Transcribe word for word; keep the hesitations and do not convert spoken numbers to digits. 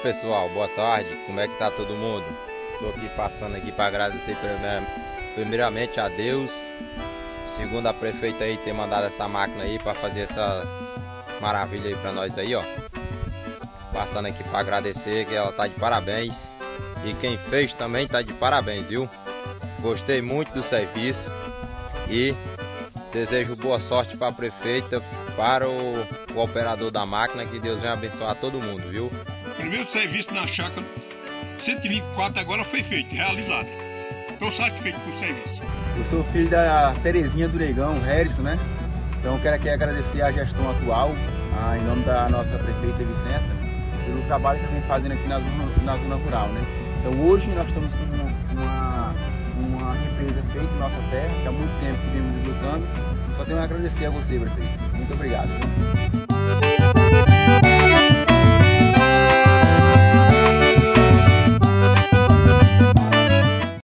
pessoal, boa tarde, como é que tá todo mundo? Estou aqui passando aqui para agradecer primeiramente a Deus, segundo a prefeita aí ter mandado essa máquina aí para fazer essa maravilha aí para nós aí, ó. Passando aqui para agradecer, que ela tá de parabéns, e quem fez também tá de parabéns, viu? Gostei muito do serviço e desejo boa sorte para a prefeita, para o, o operador da máquina, que Deus venha abençoar todo mundo, viu? O primeiro serviço na chácara cento e vinte e quatro agora foi feito, realizado. Estou satisfeito com o serviço. Eu sou filho da Terezinha do Negão, Harrison, né? Então quero aqui agradecer a gestão atual, a, em nome da nossa prefeita Vicença, pelo trabalho que vem fazendo aqui na zona, na zona rural, né? Então hoje nós estamos com uma, uma represa feita em nossa terra, que há muito tempo que vemos lutando. Só tenho a agradecer a você, prefeito. Muito obrigado.